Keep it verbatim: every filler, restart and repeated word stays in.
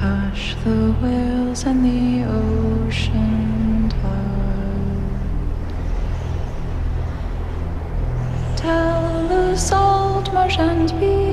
Hush the whales and the ocean tide. Tell the salt marsh and be